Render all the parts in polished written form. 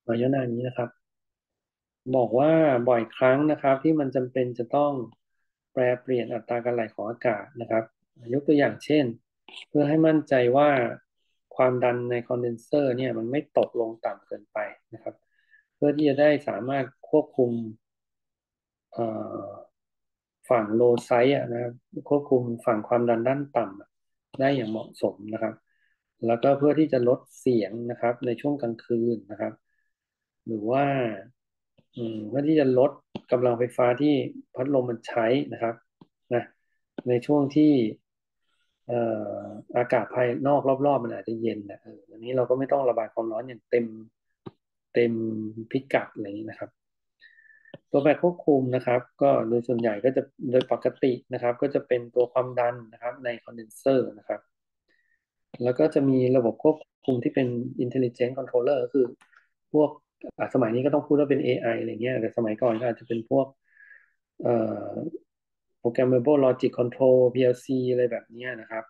มายนานี้นะครับบอกว่าบ่อยครั้งนะครับที่มันจำเป็นจะต้องแปรเปลี่ยนอัตราการไหลของอากาศนะครับยกตัวอย่างเช่นเพื่อให้มั่นใจว่าความดันในคอนเดนเซอร์เนี่ยมันไม่ตกลงต่ำเกินไปนะครับเพื่อที่จะได้สามารถควบคุมเอ่อฝั่งโลไซด์นะครับควบคุมฝั่งความดันด้านต่ำได้อย่างเหมาะสมนะครับแล้วก็เพื่อที่จะลดเสียงนะครับในช่วงกลางคืนนะครับหรือว่าเพื่อที่จะลดกำลังไฟฟ้าที่พัดลมมันใช้นะครับนะในช่วงที่เอ่ออากาศภายนอกรอบๆมันอาจจะเย็นนะอันนี้เราก็ไม่ต้องระบายความร้อนอย่างเต็มพิกัดอะไรอย่างนี้นะครับ ตัวแบบควบคุมนะครับก็โดยส่วนใหญ่ก็จะโดยปกตินะครับก็จะเป็นตัวความดันนะครับในคอนเดนเซอร์นะครับแล้วก็จะมีระบบควบคุมที่เป็น intelligent controller ก็คือพวกสมัยนี้ก็ต้องพูดว่าเป็น AI อไออะไรเงี้ยแต่สมัยก่อนก็อาจจะเป็นพวกเอ่อ programmable logic control PLC อะไรแบบเนี้ยนะครับ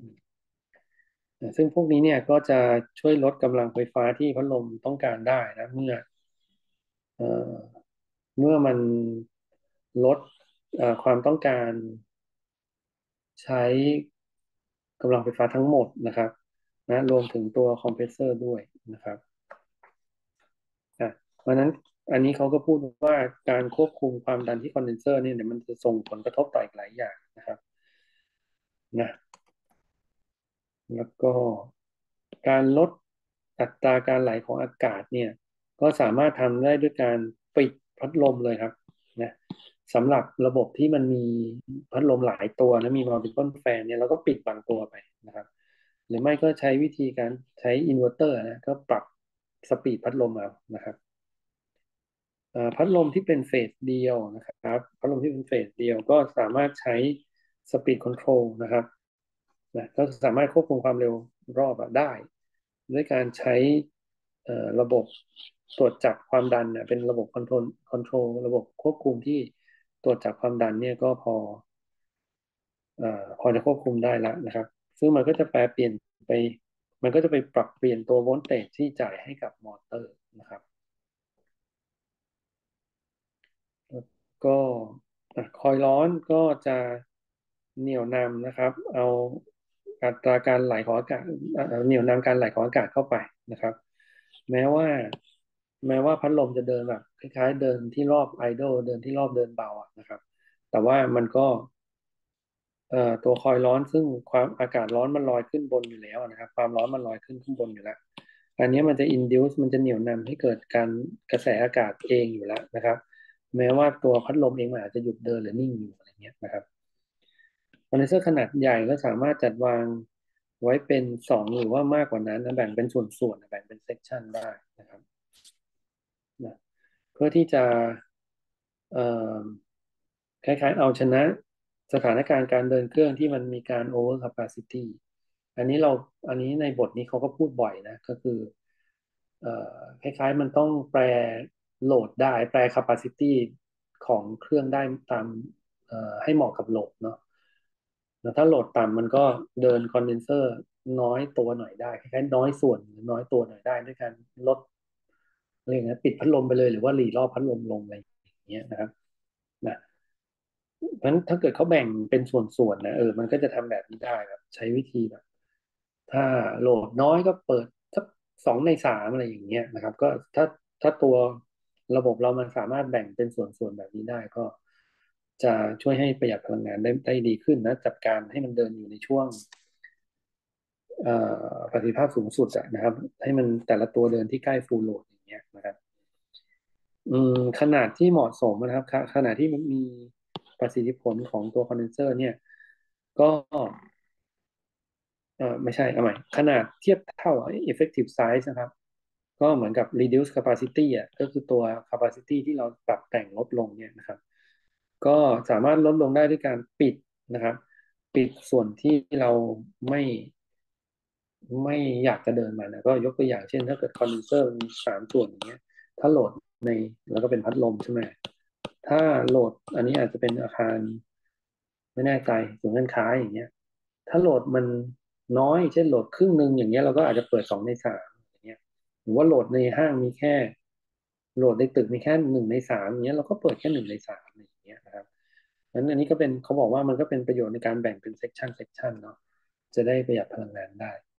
ซึ่งพวกนี้เนี่ยก็จะช่วยลดกำลังไฟฟ้าที่พัดลมต้องการได้นะเอ่อเมื่อมันลดความต้องการใช้กำลังไฟฟ้าทั้งหมดนะครับนะรวมถึงตัวคอมเพรสเซอร์ด้วยนะครับเพราะฉะนั้นอันนี้เขาก็พูดว่าการควบคุมความดันที่คอนเดนเซอร์เนี่ยเดี๋ยวมันจะส่งผลกระทบต่ออีกหลายอย่างนะครับนะแล้วก็การลดอัตราการไหลของอากาศเนี่ยก็สามารถทำได้ด้วยการปิดพัดลมเลยครับนะสำหรับระบบที่มันมีพัดลมหลายตัวนะมี multiple fan เนี่ยเราก็ปิดบางตัวไปนะครับหรือไม่ก็ใช้วิธีการใช้อินเวอร์เตอร์นะก็ปรับสปีดพัดลมเอานะครับ พัดลมที่เป็นเฟสเดียวนะครับพัดลมที่เป็นเฟสเดียวก็สามารถใช้สปีดคอนโทรลนะครับก็สามารถควบคุมความเร็วรอบได้ด้วยการใช้ระบบตรวจจับความดันเป็นระบบคอนโทรลระบบควบคุมที่ตรวจจับความดันเนี่ยก็พอจะควบคุมได้แล้วนะครับซึ่งมันก็จะแปลเปลี่ยนไปมันก็จะไปปรับเปลี่ยนตัวโวลต์เตจที่จ่ายให้กับมอเตอร์นะครับ แล้วก็คอยร้อนก็จะเหนี่ยวนำนะครับเอาอัตราการไหลของอากาศเหนี่ยวนำการไหลของอากาศเข้าไปนะครับแม้ว่าแม้ว่าพัดลมจะเดินแบบคล้ายๆเดินที่รอบไอดอลเดินที่รอบเดินเบานะครับแต่ว่ามันก็ตัวคอยร้อนซึ่งความอากาศร้อนมันลอยขึ้นบนอยู่แล้วนะครับความร้อนมันลอยขึ้นข้างบนอยู่แล้วอันนี้มันจะ induce มันจะเหนี่ยวนำให้เกิดการกระแสอากาศเองอยู่แล้วนะครับ แม้ว่าตัวพัดลมเองมันอาจจะหยุดเดินหรือนิ่งอยู่อะไรเงี้ยนะครับคอนเดนเซอร์ขนาดใหญ่ก็สามารถจัดวางไว้เป็นสองหรือว่ามากกว่านั้นนะแบ่งเป็นส่วนๆแบ่งเป็นเซกชันได้นะครับนะเพื่อที่จะเอ่อคล้ายๆเอาชนะสถานการณ์การเดินเครื่องที่มันมีการ over capacity อันนี้เราอันนี้ในบทนี้เขาก็พูดบ่อยนะก็คือคล้ายๆมันต้องแปลโหลดได้แปล capacity ของเครื่องได้ตามให้เหมาะกับโหลดเนาะแล้วถ้าโหลดต่ำมันก็เดินคอนเดนเซอร์น้อยตัวหน่อยได้คล้ายๆน้อยส่วนหรือน้อยตัวหน่อยได้ด้วยการลดอะไรอย่างเงี้ยปิดพัดลมไปเลยหรือว่าหลีรอบพัดลมลงอะไรอย่างเงี้ยนะครับนะ เพราะฉะนั้นถ้าเกิดเขาแบ่งเป็นส่วนๆนะมันก็จะทำแบบนี้ได้แบบใช้วิธีแบบถ้าโหลดน้อยก็เปิดสัก2 ใน 3อะไรอย่างเงี้ยนะครับก็ถ้าตัวระบบเรามันสามารถแบ่งเป็นส่วนๆแบบนี้ได้ก็จะช่วยให้ประหยัดพลังงานได้ดีขึ้นนะจัดการให้มันเดินอยู่ในช่วงประสิทธิภาพสูงสุดนะครับให้มันแต่ละตัวเดินที่ใกล้ฟูลโหลดอย่างเงี้ยนะครับขนาดที่เหมาะสมนะครับขนาดที่มันมีประสิทธิผลของตัวคอนเดนเซอร์เนี่ยก็ ไม่ใช่เอาใหม่ขนาดเทียบเท่า effective size นะครับก็เหมือนกับ reduce capacity ก็คือตัว capacity ที่เราปรับแต่งลดลงเนี่ยนะครับก็สามารถลดลงได้ด้วยการปิดนะครับปิดส่วนที่เราไม่ไม่อยากจะเดินมานะก็ยกตัวอย่างเช่นถ้าเกิดคอนเดนเซอร์มี3 ส่วนอย่างเงี้ยถ้าโหลดในแล้วก็เป็นพัดลมใช่ไหมถ้าโหลดอันนี้อาจจะเป็นอาคารไม่แน่ใจศูนย์การค้าอย่างเงี้ย ถ้าโหลดมันน้อยเช่นโหลดครึ่งหนึ่งอย่างเงี้ยเราก็อาจจะเปิด2 ใน 3อย่างเงี้ยหรือว่าโหลดในห้างมีแค่โหลดในตึกมีแค่1 ใน 3อย่างเงี้ยเราก็เปิดแค่1 ใน 3อะไรอย่างเงี้ยนะครับงั้นอันนี้ก็เป็นเขาบอกว่ามันก็เป็นประโยชน์ในการแบ่งเป็นเซกชันเนาะจะได้ประหยัดพลังงานได้